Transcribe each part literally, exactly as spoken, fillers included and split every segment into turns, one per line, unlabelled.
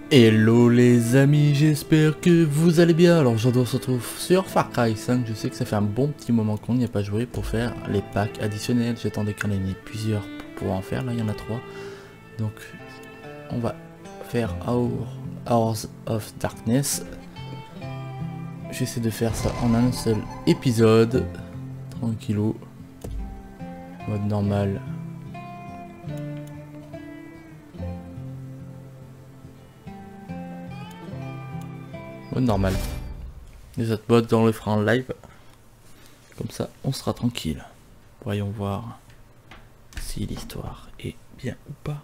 Hello les amis, j'espère que vous allez bien. Alors aujourd'hui on se retrouve sur Far Cry cinq. Je sais que ça fait un bon petit moment qu'on n'y a pas joué pour faire les packs additionnels. J'attendais qu'il y en ait plusieurs pour pouvoir en faire. Là il y en a trois. Donc on va faire Hour, Hours of Darkness. J'essaie de faire ça en un seul épisode. Tranquillou. Mode normal. Mode normal. Les autres modes on le fera en live. Comme ça on sera tranquille. Voyons voir si l'histoire est bien ou pas.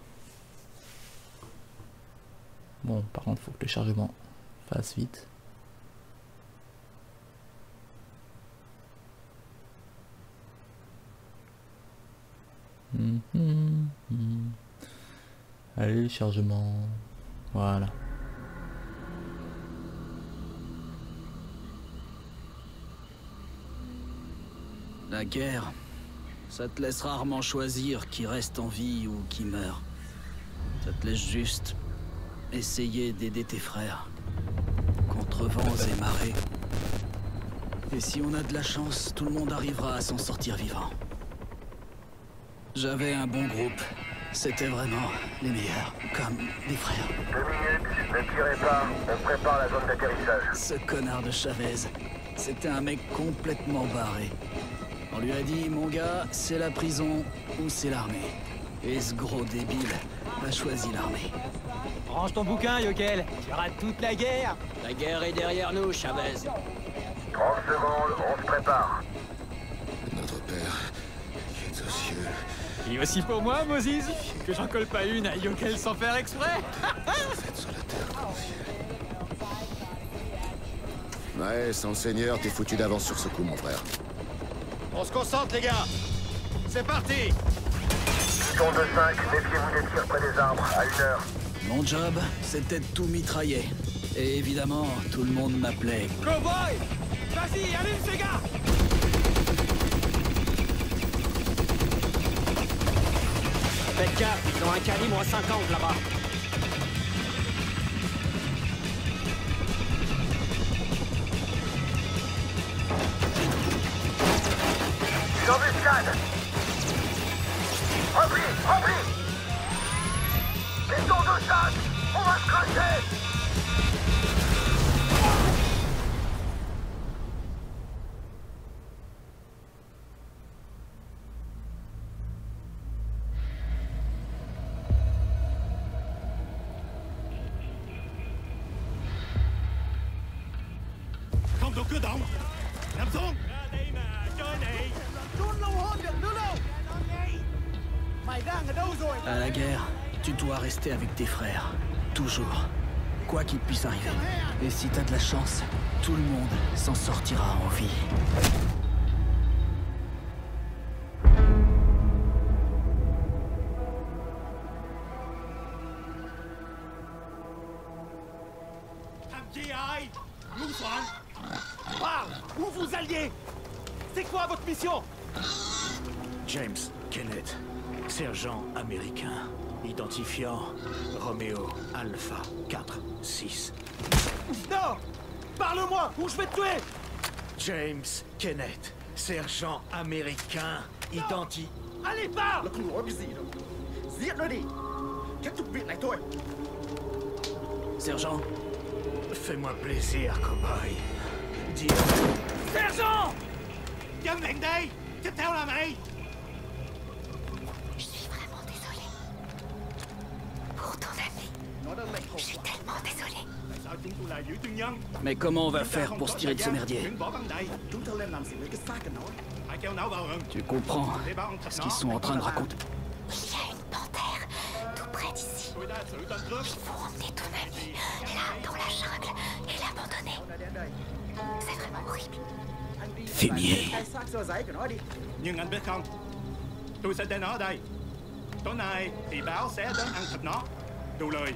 Bon par contre faut que le chargement fasse vite. Mmh, mmh, mmh. Allez chargement. Voilà.
La guerre, ça te laisse rarement choisir qui reste en vie ou qui meurt. Ça te laisse juste essayer d'aider tes frères, contre vents et marées. Et si on a de la chance, tout le monde arrivera à s'en sortir vivant. J'avais un bon groupe. C'était vraiment les meilleurs, comme des frères.
Deux minutes, ne tirez pas, on prépare la zone d'atterrissage.
Ce connard de Chavez, c'était un mec complètement barré. On lui a dit, mon gars, c'est la prison ou c'est l'armée. Et ce gros débile a choisi l'armée.
Range ton bouquin, Yokel. Tu rates toute la guerre.
La guerre est derrière nous, Chavez.
trente secondes, on se prépare.
Notre Père, qui est aux cieux.
Et aussi pour moi, Moses, que j'en colle pas une à Yokel sans faire exprès.
Faites sur la terre comme au ciel. Ouais, sans le Seigneur, t'es foutu d'avance sur ce coup, mon frère.
On se concentre, les gars. C'est parti.
Piton deux cinq, méfiez-vous des tirs près des arbres, à une heure.
Mon job, c'était de tout mitrailler. Et évidemment, tout le monde m'appelait.
Cowboy, vas-y, allume ces gars.
Faites gaffe, ils ont un calibre cinquante là-bas.
Une embuscade. Repris, repris. Piton deux cinq, on va se cracher.
À la guerre, tu dois rester avec tes frères. Toujours. Quoi qu'il puisse arriver. Et si t'as de la chance, tout le monde s'en sortira en vie.
Où vous alliez? C'est quoi votre mission?
James Kenneth, sergent américain, identifiant Romeo Alpha quatre six.
Non! Parle-moi ou je vais te tuer!
James Kenneth, sergent américain, identi...
Allez, parle!
Sergent,
Fais-moi plaisir, cowboy. Dis...
Sergent! Giam lệnh đây! Tiếp theo là mày!
Je suis vraiment désolée. Pour ton ami. Je suis tellement désolée.
mais comment on va faire pour se tirer de ce merdier? Tu comprends ce qu'ils sont en train de raconter?
Il y a une panthère tout près d'ici. Il faut emmener ton ami là, dans la jungle, et l'abandonner. C'est vraiment horrible.
Fumier.
Nhưng anh biết không, tôi sẽ để nó ở đây. Tối nay thì báo sẽ đến ăn thịt nó. Đủ lời.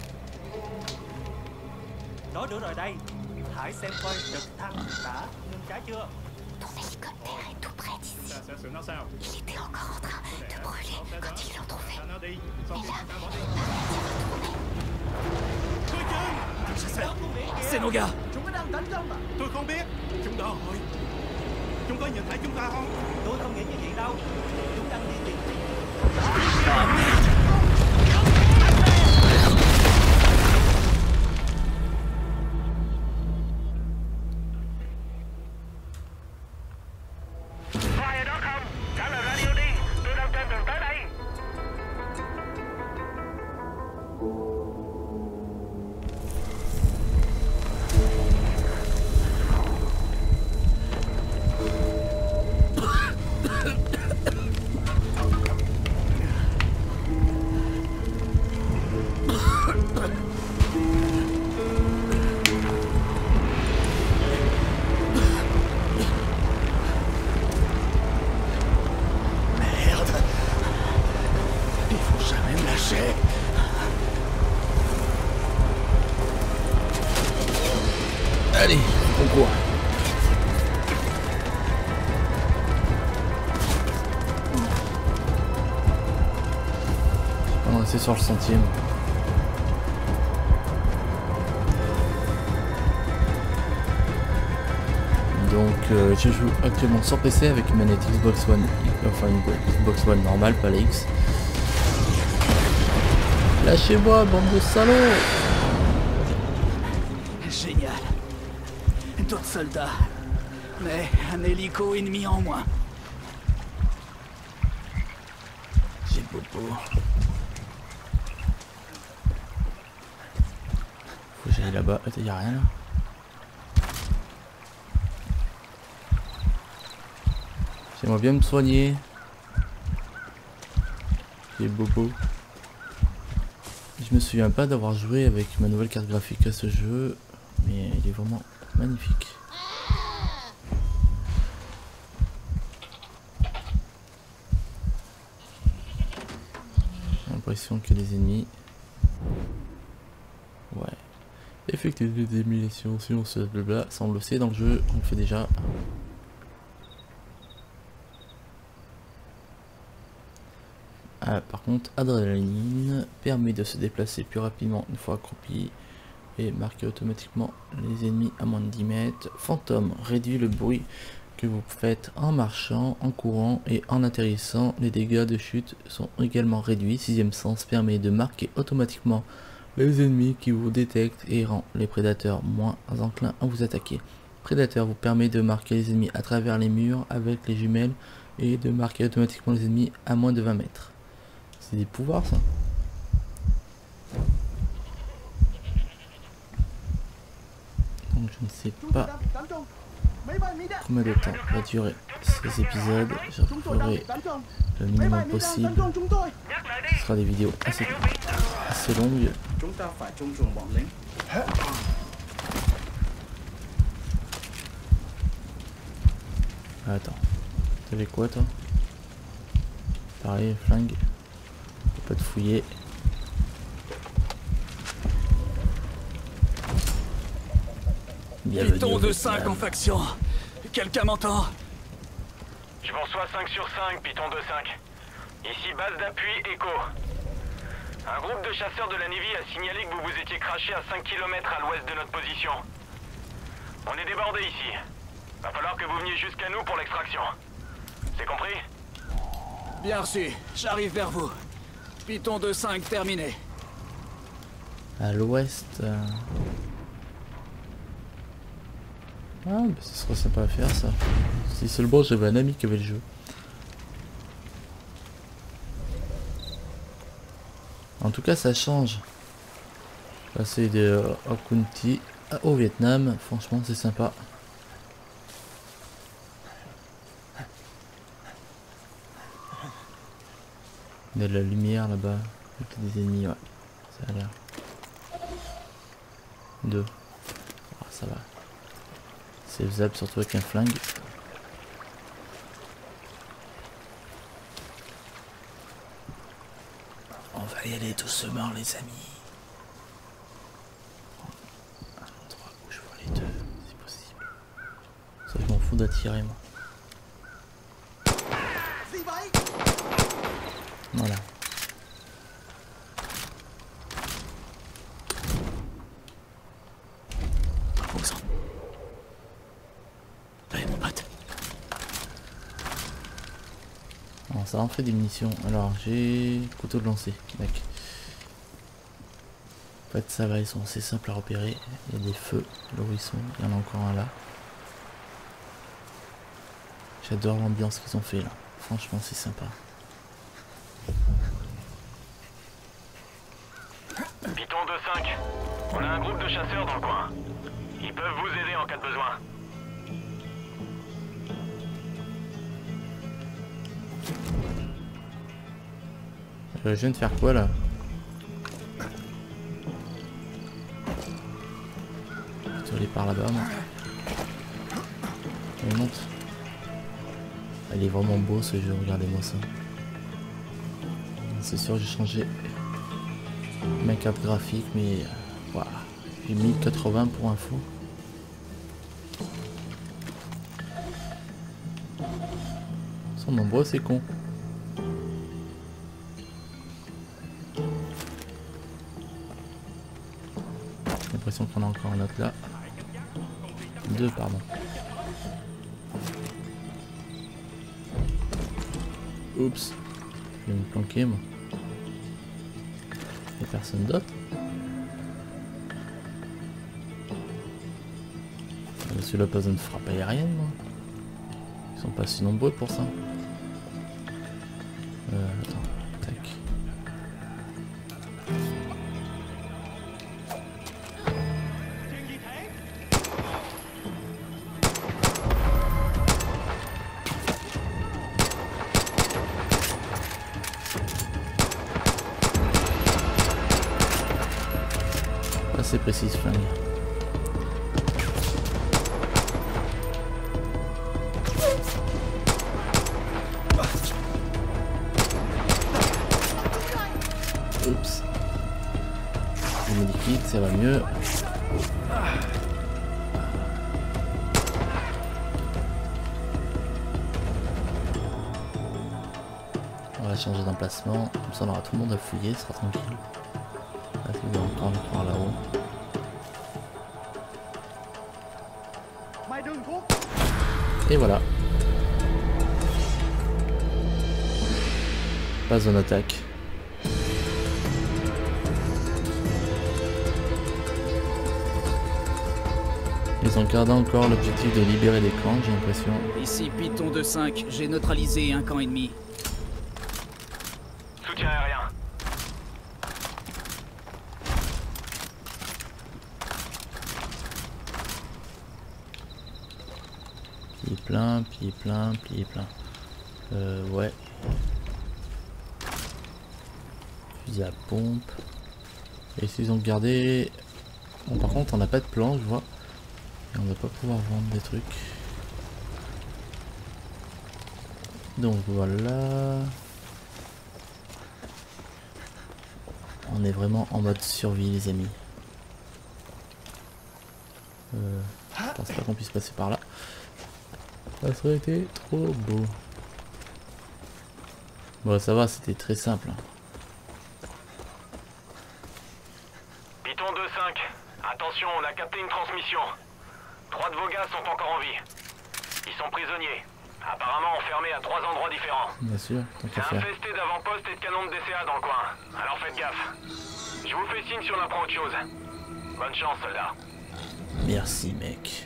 Nói được rồi đây. Hãy xem coi trực thăng đã ngưng trái chưa.
Ton hélicoptère est tout près d'ici.
Ta sẽ xử nó sao?
Il était encore en train de brûler quand ils l'ont trouvé.
Nó đi.
Mais là, il va retourner.
C'est nos gars.
Tôi không biết. Chúng đó hỏi. Chúng có nhìn thấy chúng ta không? Tôi không nghĩ như vậy đâu. Chúng đang đi tìm.
Có ai ở đó không? Trả lời radio đi. Tôi đang trên đường tới đây.
Allez, on court. On va rester sur le centième. Donc euh, je joue actuellement sur P C avec une manette Xbox One, enfin une Xbox One normale, pas la X. Lâchez-moi, bande de salauds!
Génial. D'autres soldats. Mais un hélico ennemi en moins. J'ai bobo.
Faut que j'aille là-bas. Attends, y'a rien là? J'aimerais bien me soigner. J'ai bobo. Je me souviens pas d'avoir joué avec ma nouvelle carte graphique à ce jeu, mais il est vraiment magnifique. J'ai l'impression qu'il y a des ennemis. Ouais. Effectuer des démolitions, sinon ce blabla, ça on le sait dans le jeu, on le fait déjà. Ah, par contre, adrénaline permet de se déplacer plus rapidement une fois accroupi et marquer automatiquement les ennemis à moins de dix mètres. Fantôme réduit le bruit que vous faites en marchant, en courant et en atterrissant. Les dégâts de chute sont également réduits. Sixième sens permet de marquer automatiquement les ennemis qui vous détectent et rend les prédateurs moins enclins à vous attaquer. Prédateur vous permet de marquer les ennemis à travers les murs avec les jumelles et de marquer automatiquement les ennemis à moins de vingt mètres. C'est des pouvoirs ça. Donc je ne sais pas combien de temps va durer ces épisodes. Je ferai le minimum possible. Ce sera des vidéos assez, assez longues. Attends, t'avais quoi toi? Pareil, flingue. Pas de fouiller.
Python deux cinq en faction. Quelqu'un m'entend?
Je vous reçois cinq sur cinq, Python deux cinq. Ici base d'appui Echo. Un groupe de chasseurs de la Navy a signalé que vous vous étiez craché à cinq kilomètres à l'ouest de notre position. On est débordé ici. Va falloir que vous veniez jusqu'à nous pour l'extraction. C'est compris?
Bien reçu. J'arrive vers vous. Python deux cinq terminé.
À l'ouest. Euh... Ah, bah ce serait sympa à faire ça. Si seulement j'avais un ami qui avait le jeu. En tout cas, ça change. Passer de Okunti au Vietnam, franchement, c'est sympa. Il y a de la lumière là-bas. Il y a des ennemis, ouais. Ça a l'air. Deux. Oh, ça va. C'est faisable, surtout avec un flingue. On va y aller doucement, les amis. Un endroit où je vois les deux, si possible. Ça, je m'en fous d'attirer, moi. Voilà. ça en fait des munitions. Alors j'ai couteau de lancer, mec. En fait ça va, ils sont assez simples à repérer. Il y a des feux là où ils sont, il y en a encore un là. J'adore l'ambiance qu'ils ont fait là, franchement c'est sympa.
Python deux cinq, on a un groupe de chasseurs dans le coin. Ils peuvent vous aider en cas de besoin.
Euh, je viens de faire quoi là? Je dois aller par là-bas moi. On monte. Il est vraiment beau ce jeu, regardez-moi ça. C'est sûr j'ai changé ma carte graphique mais voilà. J'ai mille quatre-vingts pour info. Ils sont nombreux ces cons. J'ai l'impression qu'on a encore un autre là. Deux pardon. Oups. Je vais me planquer moi. Il n'y a personne d'autre. Celui-là pas besoin de frappe aérienne moi. Ils sont pas si nombreux pour ça. Euh, attends, tac. Assez précis ce flingue. Oups. Le liquide, ça va mieux. On va changer d'emplacement. Comme ça on aura tout le monde à fouiller, ce sera tranquille. Là, il y a encore un par là-haut. Et voilà. Pas zone attaque. Ils ont gardé encore l'objectif de libérer des camps, j'ai l'impression.
Ici Python deux cinq, j'ai neutralisé un camp ennemi.
Soutien aérien.
Pied plein, pied plein, pied plein. Euh, ouais. Fusil à pompe. Et s'ils ont gardé... Bon, par contre, on n'a pas de plan, je vois. Et on va pas pouvoir vendre des trucs. Donc voilà. On est vraiment en mode survie, les amis. Euh, je pense pas qu'on puisse passer par là. Ça serait été trop beau. Bon, ça va, c'était très simple.
Python deux cinq, attention, on a capté une transmission. Trois de vos gars sont encore en vie. Ils sont prisonniers, apparemment enfermés à trois endroits différents.
Bien sûr, tant
C'est
qu'à faire.
infesté d'avant-postes et de canons de D C A dans le coin. Alors faites gaffe. Je vous fais signe si on apprend autre chose. Bonne chance, soldat.
Merci, mec.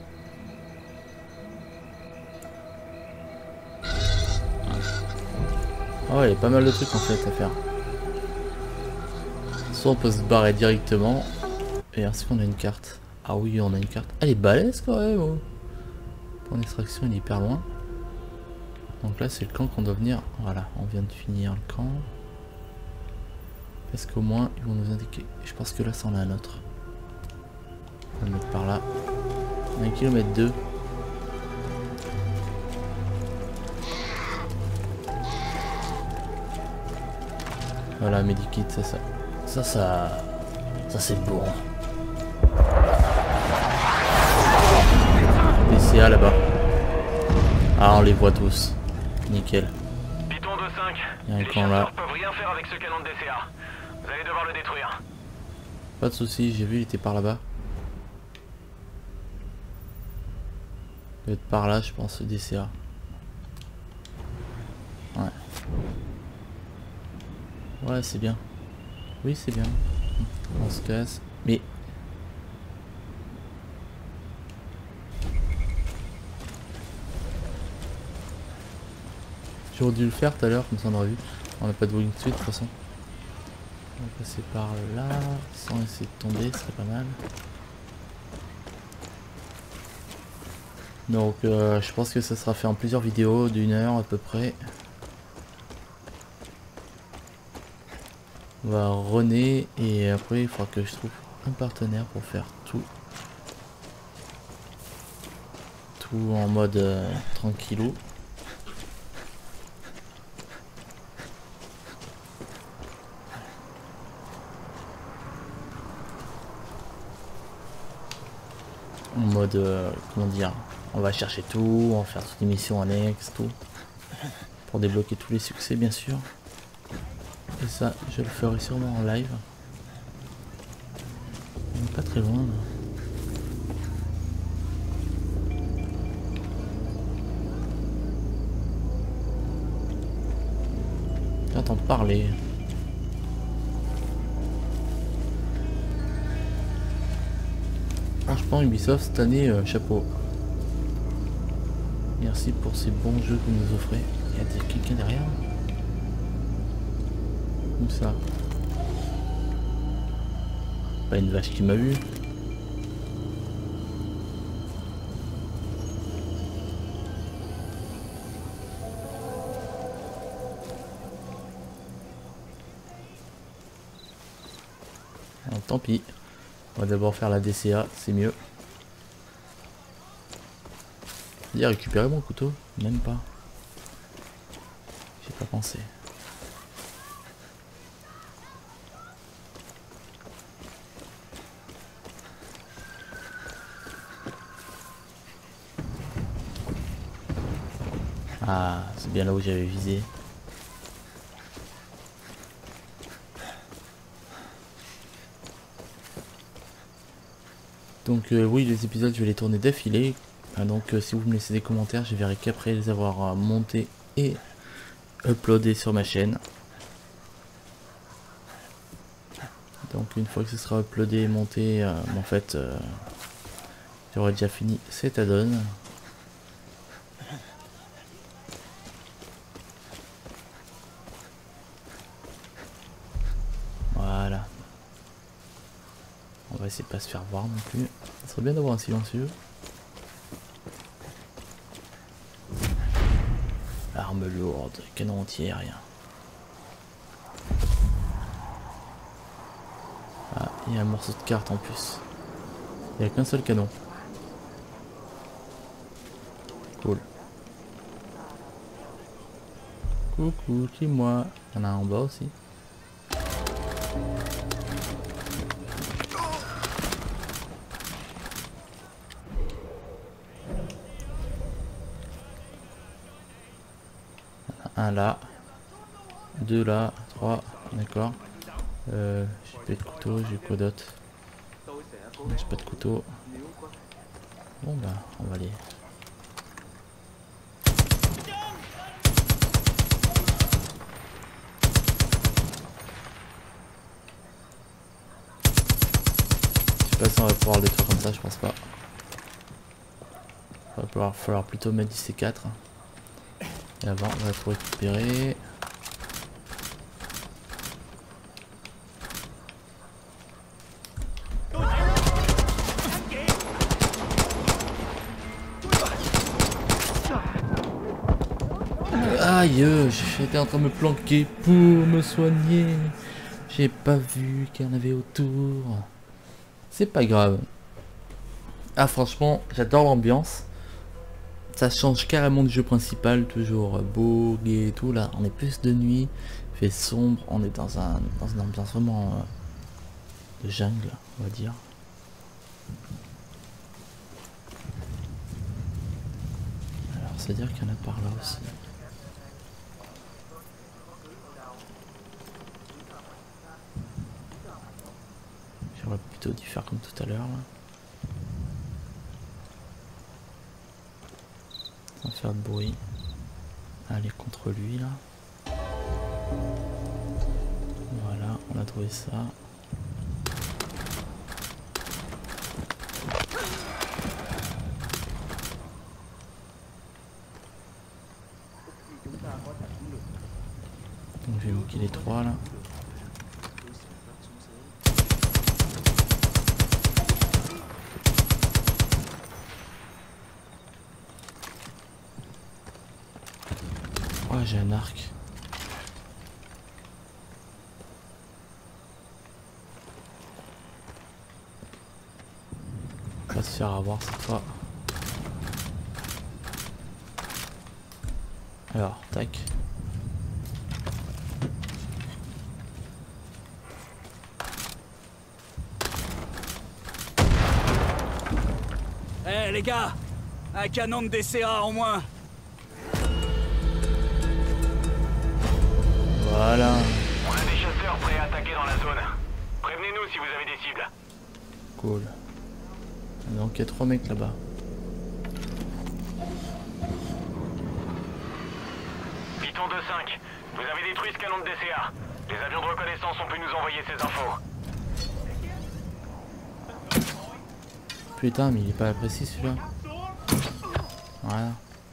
Ah ouais, il y a pas mal de trucs en fait à faire. Soit on peut se barrer directement. Et est-ce qu'on a une carte? Ah oui, on a une carte. Elle est balèze quand même. Oh. Point d'extraction, il est hyper loin. Donc là, c'est le camp qu'on doit venir. Voilà, on vient de finir le camp. Est-ce qu'au moins, ils vont nous indiquer? Je pense que là, c'en a un autre. On va le mettre par là. un kilomètre deux. Voilà, medikit, ça, ça, ça, ça, ça c'est bon. D C A là-bas. Ah, on les voit tous. Nickel.
Python deux cinq,
Il y a un
les
camp là.
chasseurs peuvent rien faire avec ce canon de D C A. Vous allez devoir le détruire.
Pas de soucis, j'ai vu, il était par là-bas. Il doit être par là, je pense, le D C A. Ouais. Ouais, c'est bien. Oui, c'est bien. On se casse. Mais... j'aurais dû le faire tout à l'heure, comme ça on aurait vu. On n'a pas de wing suite de toute façon. On va passer par là, sans essayer de tomber, ce serait pas mal. Donc euh, je pense que ça sera fait en plusieurs vidéos d'une heure à peu près. On va runner et après il faudra que je trouve un partenaire pour faire tout. Tout en mode euh, tranquillou. En mode, euh, comment dire, on va chercher tout, on va faire toutes les missions annexes, tout. Pour débloquer tous les succès bien sûr. Et ça, je le ferai sûrement en live. On n'est pas très loin là. J'entends parler. Franchement Ubisoft cette année, euh, chapeau. Merci pour ces bons jeux que vous nous offrez. Il y a quelqu'un derrière? Où ça? Pas une vache qui m'a vu. Alors, tant pis. On va d'abord faire la D C A, c'est mieux. Il a récupéré mon couteau? Même pas. J'ai pas pensé. Ah, c'est bien là où j'avais visé. Donc euh, oui, les épisodes je vais les tourner d'affilée. Euh, donc euh, si vous me laissez des commentaires, je verrai qu'après les avoir euh, montés et uploadés sur ma chaîne. Donc une fois que ce sera uploadé et monté, euh, en fait, euh, j'aurai déjà fini cet add-on. Voilà. On va essayer de pas se faire voir non plus. Ça serait bien d'avoir un silencieux. Arme lourde, canon anti-aérien. Ah, il y a un morceau de carte en plus. Il n'y a qu'un seul canon. Cool. Coucou, qui moi? Il y en a un en bas aussi. Un là, deux là, trois, d'accord. Euh, j'ai pas de couteau, j'ai quoi d'autre? J'ai pas de couteau. Bon bah, on va aller. Je sais pas si on va pouvoir le détruire comme ça, je pense pas. Il va falloir, falloir plutôt mettre du C quatre. Et avant, on va tout récupérer. Aïe, j'étais en train de me planquer pour me soigner. J'ai pas vu qu'il y en avait autour. C'est pas grave. Ah franchement, j'adore l'ambiance. Ça change carrément du jeu principal, toujours beau, gai et tout. Là, on est plus de nuit, il fait sombre, on est dans un dans une ambiance vraiment euh, de jungle, on va dire. Alors, c'est à dire qu'il y en a par là aussi. J'aurais plutôt dû faire comme tout à l'heure. Sans faire de bruit. Aller contre lui là. Voilà, on a trouvé ça. Donc j'ai bloqué les trois là. Oh, j'ai un arc. On va se faire avoir cette fois. Alors, tac.
Eh hey, les gars, un canon de D C A en moins.
Voilà.
On a des chasseurs prêts à attaquer dans la zone. Prévenez-nous si vous avez des cibles.
Cool. Donc il y a trois mecs là-bas.
Python deux cinq, vous avez détruit ce canon de D C A. Les avions de reconnaissance ont pu nous envoyer ces infos.
Putain, mais il est pas précis celui-là. Voilà.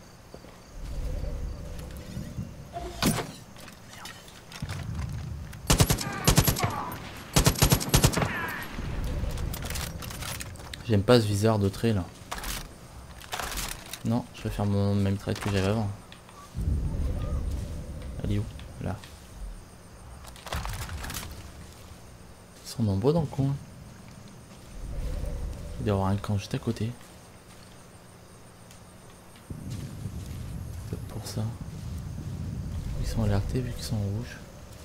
J'aime pas ce viseur de trait là. Non, je vais faire mon même trait que j'avais avant. Elle est où? Là. Ils sont nombreux dans le coin. Il doit y avoir un camp juste à côté. C'est pour ça. Ils sont alertés vu qu'ils sont rouges.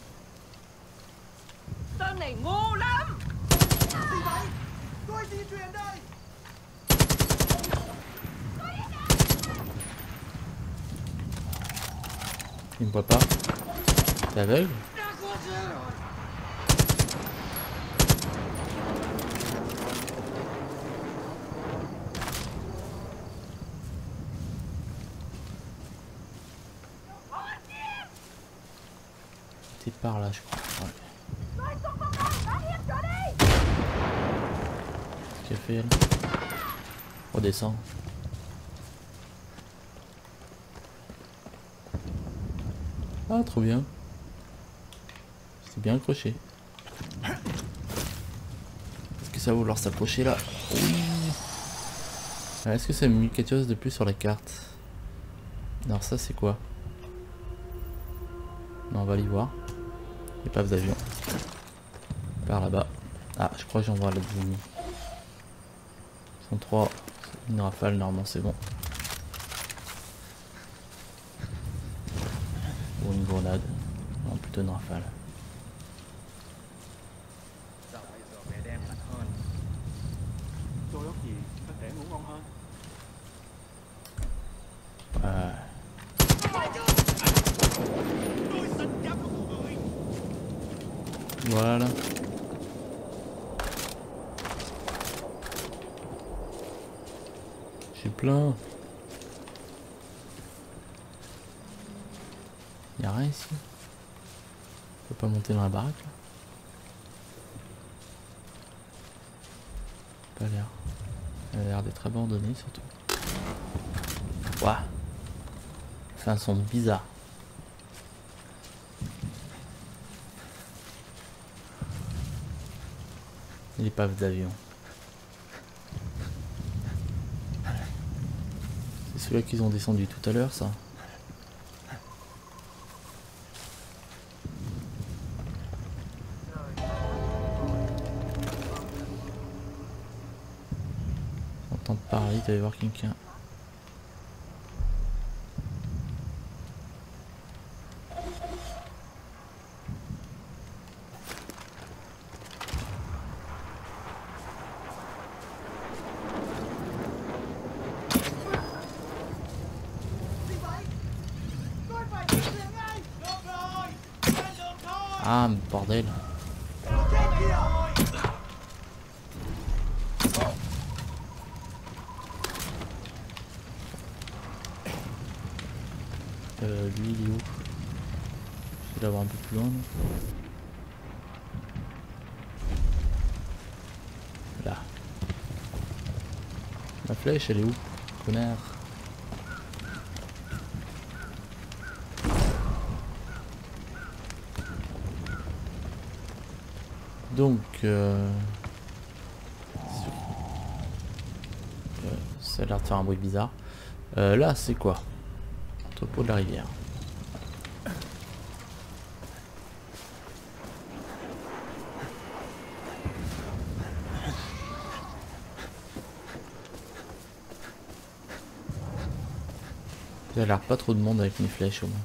Il me voit pas. T'es aveugle? T'es par là je crois. Ouais. Qu'est-ce qu'elle fait elle? Redescends. Ah, trop bien. C'est bien accroché. Est-ce que ça va vouloir s'approcher là? Oui. Est-ce que ça me met quelque chose de plus sur la carte? Alors ça c'est quoi? Non, on va aller voir. Épave d'avion. Par là-bas. Ah, je crois que j'en vois la deuxième. Ils sont trois. Une rafale, normalement c'est bon. Ou une grenade. Non, plutôt une rafale. Ouais. Voilà. J'ai plein. Y'a rien ici. On peut pas monter dans la baraque là. Pas l'air. Elle a l'air d'être abandonnée surtout. Ouah. Fait un son bizarre. L'épave d'avion. C'est celui-là qu'ils ont descendu tout à l'heure ça. J'entends parler, il doit y avoir quelqu'un. Ah, bordel. Euh, lui il est où? Je vais l'avoir un peu plus loin. Là. Là. La flèche, elle est où, connard? Donc, euh... ça a l'air de faire un bruit bizarre. Euh, là, c'est quoi? Entrepôt de la rivière. Il y a l'air pas trop de monde avec mes flèches au moins.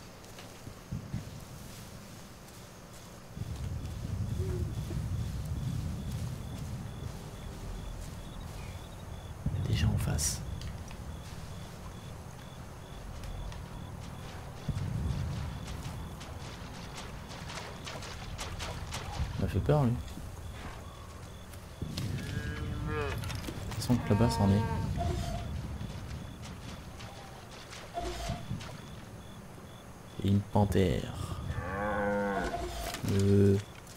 Il y a des gens en face. Il m'a fait peur lui. De toute façon que là-bas c'en est. Et une panthère. Euh...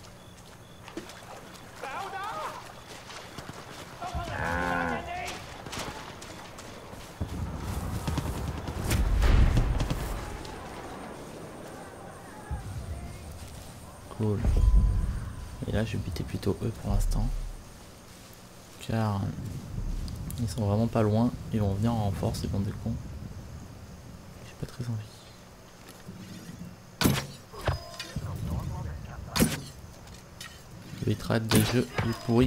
Cool. Et là je vais buter plutôt eux pour l'instant. Car ils sont vraiment pas loin. Ils vont venir en renfort ces bandes de cons. J'ai pas très envie. Le bitrate des jeux est pourri.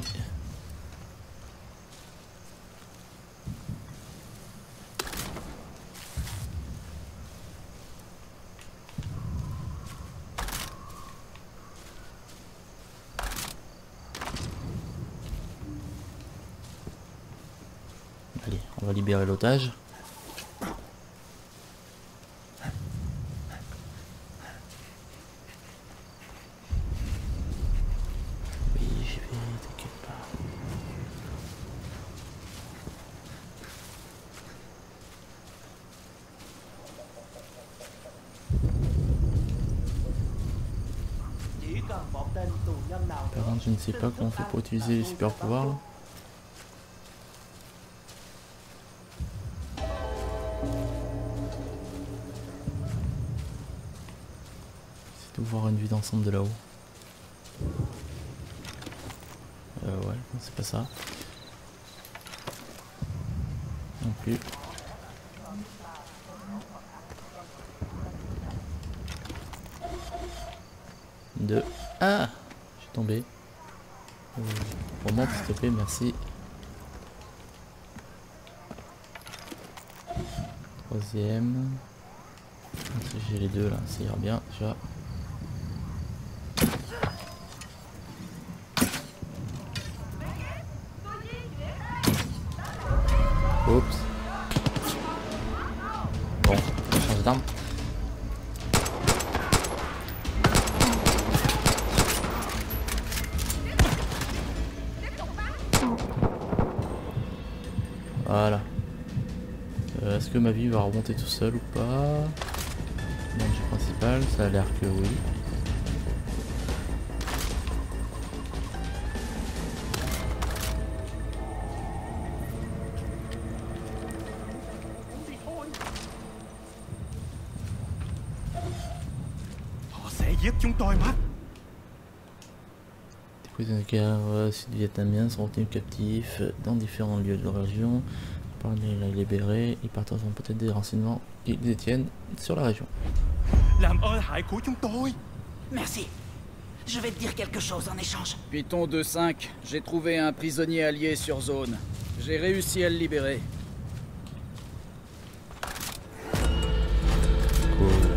Allez, on va libérer l'otage. Par contre, je ne sais pas comment on fait pour utiliser les super pouvoirs là. C'est de voir une vue d'ensemble de là-haut. Euh, ouais, c'est pas ça. Non plus. Deux. Ah! Je suis tombé. Euh, remonte s'il te plaît, merci. Troisième. J'ai les deux là, ça ira bien déjà. Oups. Bon, on change d'arme. Voilà. Euh, Est-ce que ma vie va remonter tout seul ou pas? Danger principal, ça a l'air que oui. Des prisonniers de guerre euh, sud-vietnamiens sont retenus captifs dans différents lieux de la région. Par les libérés, ils partagent peut-être des renseignements qu'ils détiennent sur la région.
Merci. Je vais te dire quelque chose en échange.
Python deux cinq, j'ai trouvé un prisonnier allié sur zone. J'ai réussi à le libérer.
Cool.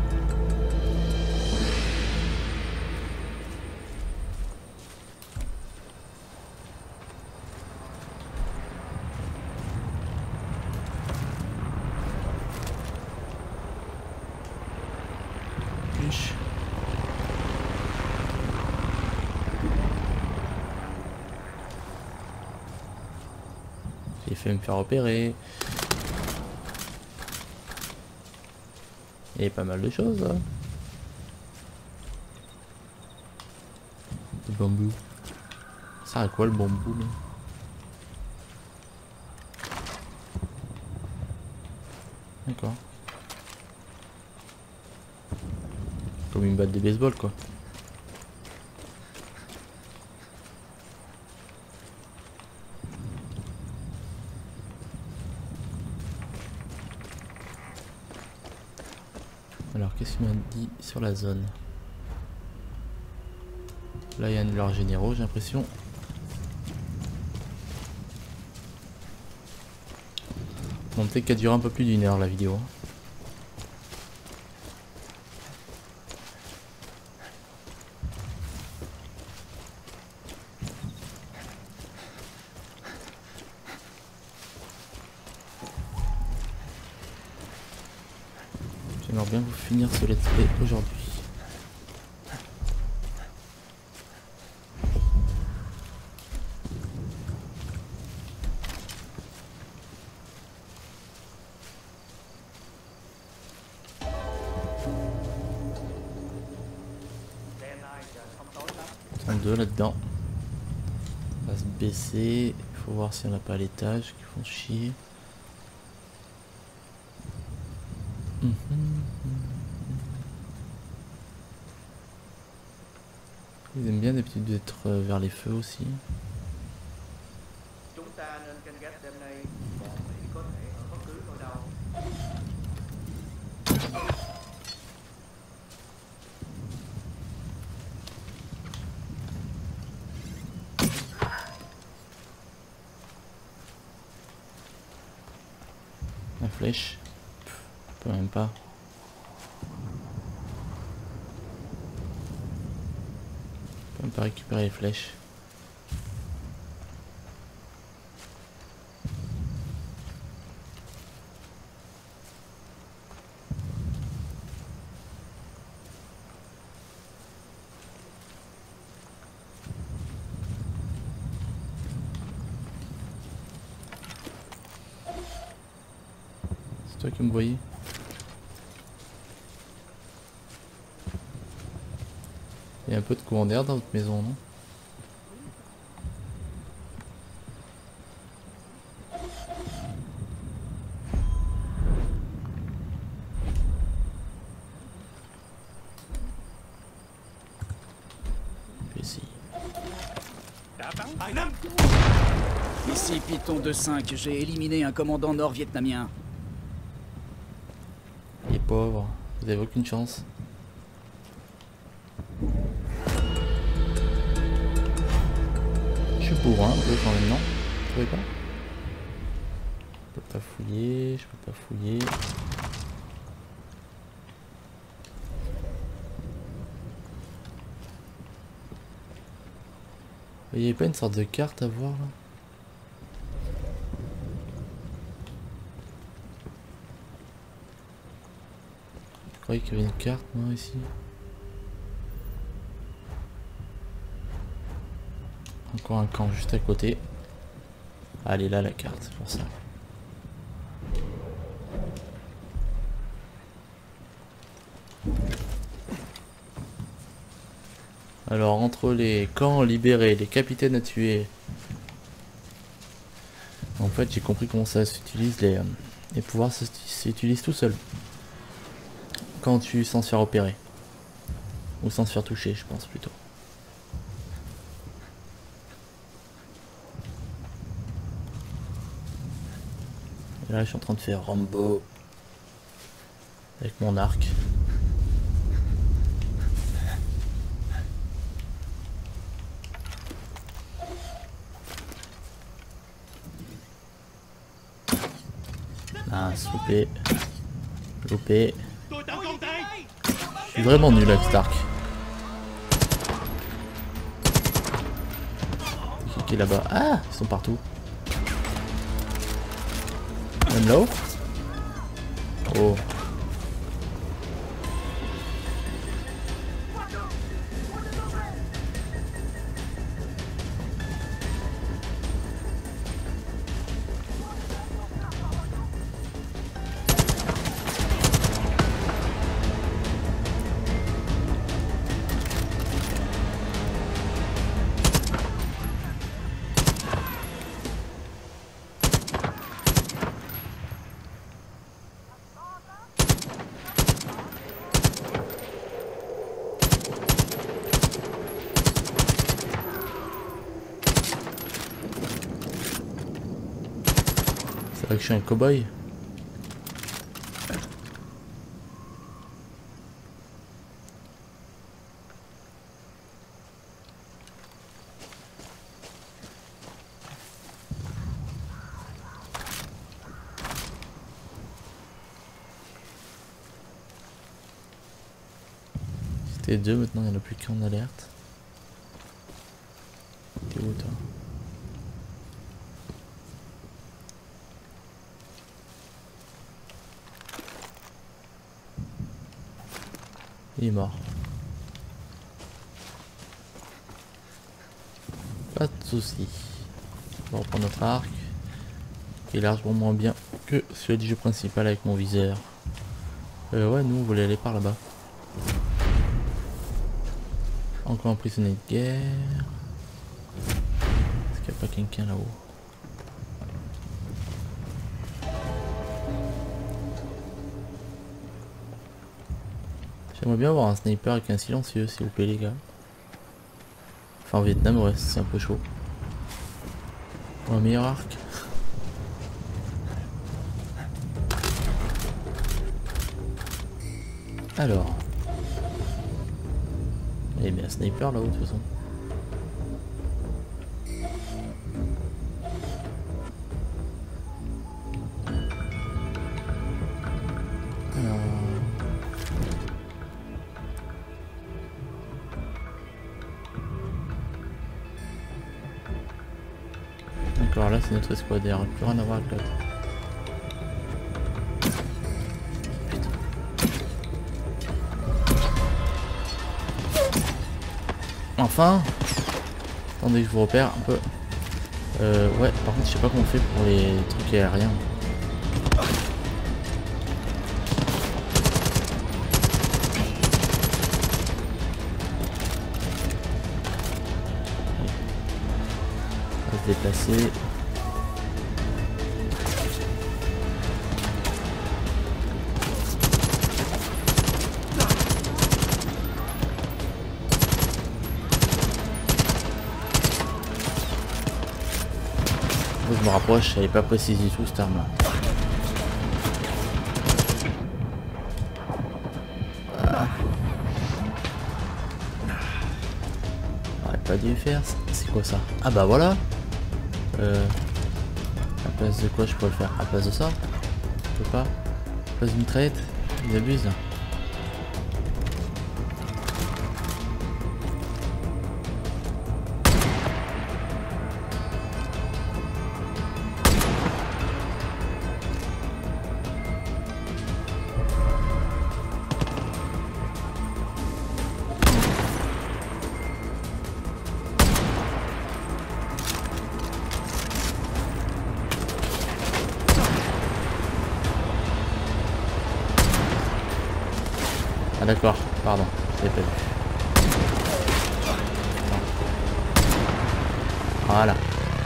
J'ai fait me faire opérer. Et pas mal de choses. Hein. bambou. Ça sert à quoi le bambou là? D'accord. Comme une batte de baseball quoi. Alors qu'est-ce qu'il m'a dit sur la zone? Là il y a un de leurs généraux, j'ai l'impression. Bon, peut-être qu'elle dure un peu plus d'une heure la vidéo. J'aimerais bien vous finir ce let's play aujourd'hui. Deux là-dedans. On va se baisser. Il faut voir si on n'a pas l'étage qui font chier. Mmh. Ils aiment bien d'habitude d'être vers les feux aussi. La flèche, je peux même pas. Je peux même pas récupérer les flèches. Toi qui me voyais. Il y a un peu de courant d'air dans votre maison, non? Ici.
Ici Python deux cinq, j'ai éliminé un commandant nord-vietnamien.
Les pauvres, vous avez aucune chance. Je suis pour un peu quand même, non? Vous trouvez pas? Je peux pas fouiller, je peux pas fouiller. Il n'y avait pas une sorte de carte à voir là? Je croyais qu'il y avait une carte, non, ici? Encore un camp juste à côté. Ah, elle est là la carte, c'est pour ça. Alors entre les camps libérés, les capitaines à tuer. En fait j'ai compris comment ça s'utilise, les, les pouvoirs s'utilisent tout seul. Quand tu sans se faire opérer. Ou sans se faire toucher, je pense plutôt. Et là je suis en train de faire Rambo. Avec mon arc. Ah, loupé. Loupé. Je suis vraiment nul avec Stark. Qui est là-bas? Ah, ils sont partout. Même là-haut? Oh. que je suis un cow-boy. C'était deux, maintenant il n'y en a plus qu'un en alerte. T'es où toi? Il est mort. Pas de soucis. On va reprendre notre arc. Qui est largement moins bien que celui du jeu principal avec mon viseur. Euh, ouais, nous on voulait aller par là-bas. Encore un prisonnier de guerre. Est-ce qu'il n'y a pas quelqu'un là-haut? J'aimerais bien avoir un sniper avec un silencieux, s'il vous plaît les gars. Enfin en Vietnam, ouais, c'est un peu chaud. Ou un meilleur arc. Alors. Il y a bien un sniper là-haut de toute façon. Alors... D'accord, là c'est notre escouade, il n'y aura plus rien à voir avec l'autre. Enfin, attendez que je vous repère un peu. Euh, ouais, par contre, je sais pas comment on fait pour les trucs aériens. On va se déplacer. Je me rapproche, je savais pas précis du tout cette arme là. Ah. J'aurais pas dû faire. C'est quoi ça? Ah bah voilà. Euh, à place de quoi je peux le faire? À place de ça? Je peux pas. À place d'une mitraillette? Ils abusent là. Ah d'accord, pardon, j'avais pas vu. Voilà.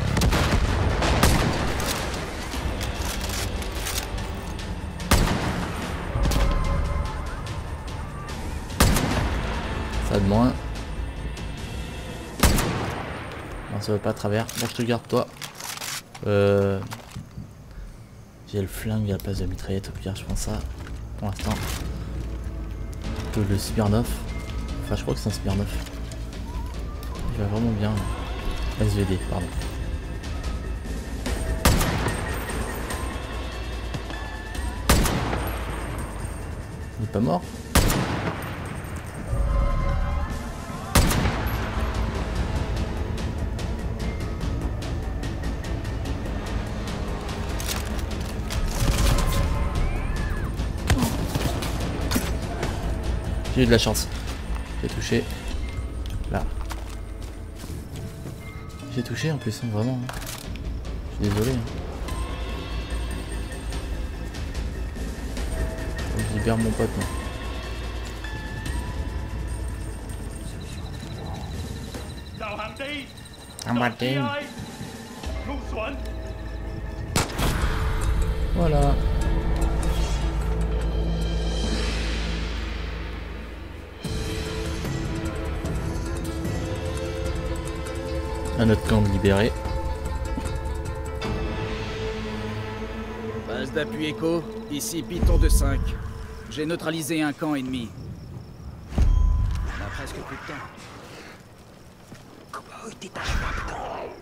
Ça de moins. Non, ça va pas à travers. Bon, je te garde toi. Euh... J'ai le flingue à la place de la mitraillette, au pire je prends ça. Pour l'instant. Le Smirnoff, enfin je crois que c'est un Smirnoff. Il va vraiment bien. S V D, pardon. Il est pas mort. J'ai eu de la chance. J'ai touché. Là. J'ai touché en plus, hein, vraiment. Hein. Je suis désolé. Hein. Je libère mon pote. Un matin. Voilà. Un autre camp libéré.
d'appui Echo, ici Python deux cinq. J'ai neutralisé un camp ennemi. On a presque plus de temps.
Cowboy, détache-moi, putain.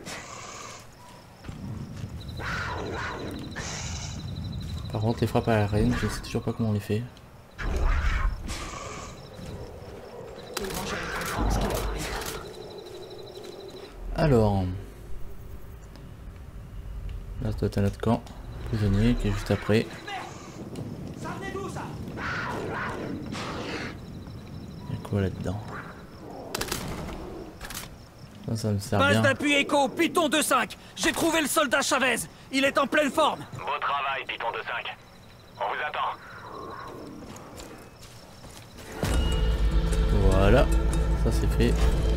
Par contre, les frappes aériennes, je sais toujours pas comment on les fait. Alors, là, ça doit être un autre camp prisonnier qui est juste après. Il y a quoi là-dedans? Ça, ça me sert bien.
Base d'appui Echo, Python deux cinq. J'ai trouvé le soldat Chavez. Il est en pleine forme.
Beau travail, Python deux cinq. On vous attend.
Voilà, ça c'est fait.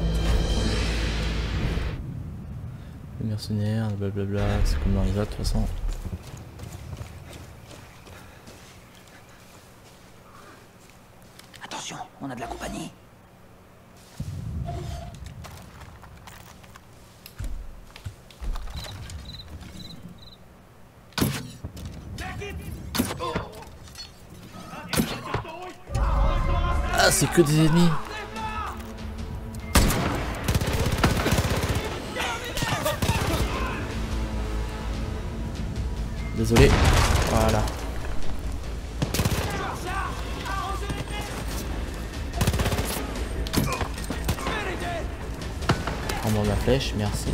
Les mercenaires, blablabla, c'est comme dans les autres de toute façon.
Attention, on a de la compagnie.
Ah, c'est que des ennemis. Désolé. Voilà. Prends-moi ma flèche, merci.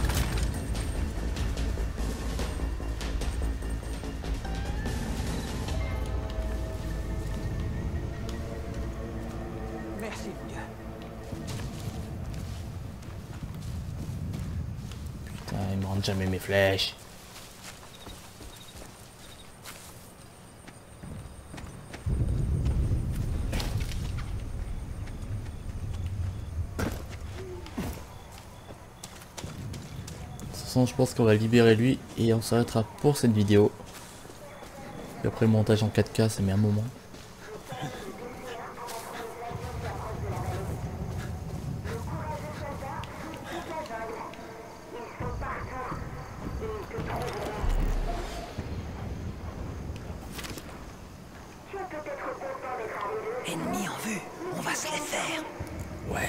Merci, Dieu.
Putain, ils me rendent jamais mes flèches. Je pense qu'on va libérer lui et on s'arrêtera pour cette vidéo. Et après le montage en quatre K, ça met un moment.
Ennemi en vue, on va se les faire.
Ouais.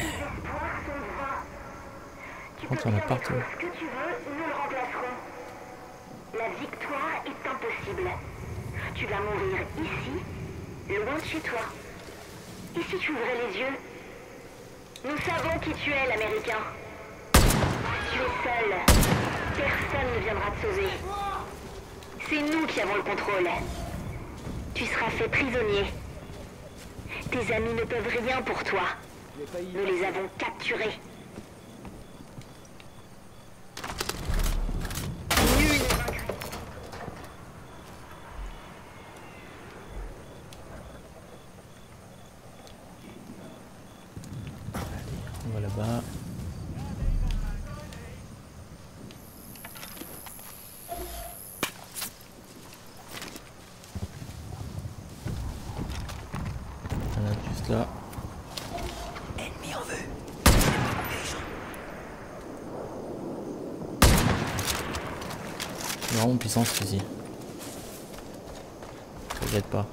Quand on a partout.
Ce que tu veux, nous le remplacerons. La victoire est impossible. Tu vas mourir ici, loin de chez toi. Et si tu ouvrais les yeux? Nous savons qui tu es, l'Américain. Tu es seul. Personne ne viendra te sauver. C'est nous qui avons le contrôle. Tu seras fait prisonnier. Tes amis ne peuvent rien pour toi. Nous les avons capturés.
On va là-bas. Voilà, juste là.
Ennemi en vue.
C'est vraiment puissant ce fusil. Ça regrette pas.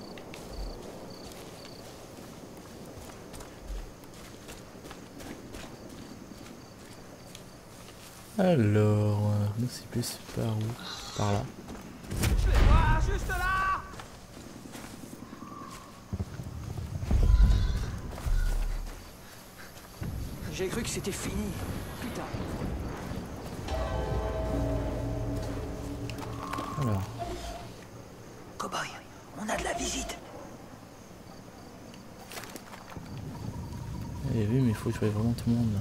Alors, nous c'est plus par où? Par là.
Juste là. J'ai cru que c'était fini. Putain.
Alors.
Cowboy, on a de la visite.
J'avais vu, mais il faut que je voie vraiment tout le monde là.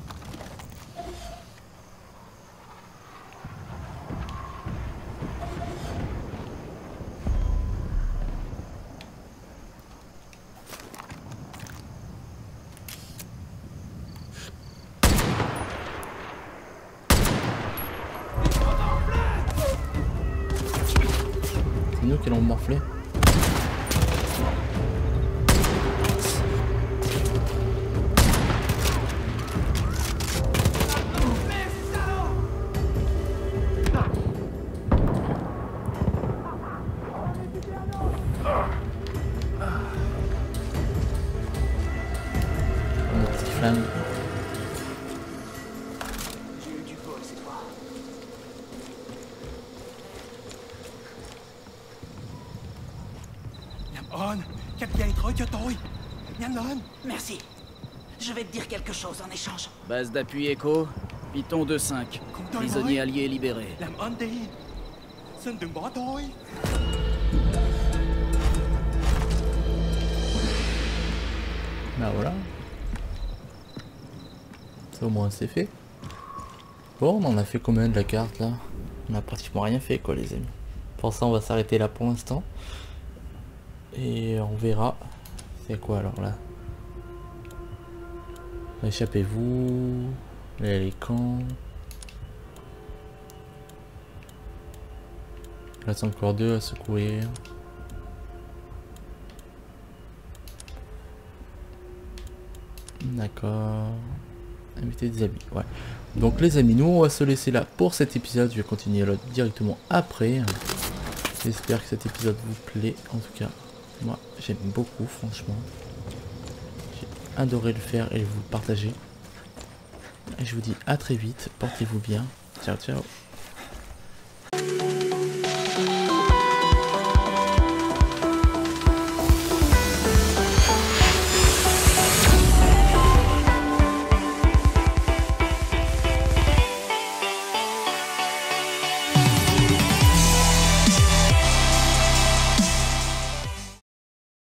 C'est nous qui l'ont morflé. Enfin,
J'ai eu du bol cette fois.
Làm ơn, cắt dây thối cho tôi. Nhanh lên.
Merci. Je vais te dire quelque chose en échange.
Base d'appui Echo, Python deux cinq.
Không tôi
Prisonnier
nói.
allié libéré.
Làm ơn đi. Xin đừng bỏ tôi.
bah voilà. Ça au moins c'est fait. Bon, on en a fait combien de la carte là? On a pratiquement rien fait quoi les amis. Pour ça on va s'arrêter là pour l'instant. Et on verra. C'est quoi alors là? Échappez-vous. Là les camps. Il reste encore deux à secourir. D'accord. Inviter des amis, ouais. Donc les amis, nous on va se laisser là pour cet épisode. Je vais continuer l'autre directement après. J'espère que cet épisode vous plaît. En tout cas, moi j'aime beaucoup franchement. J'ai adoré le faire et vous le partager. Et je vous dis à très vite. Portez-vous bien. Ciao ciao.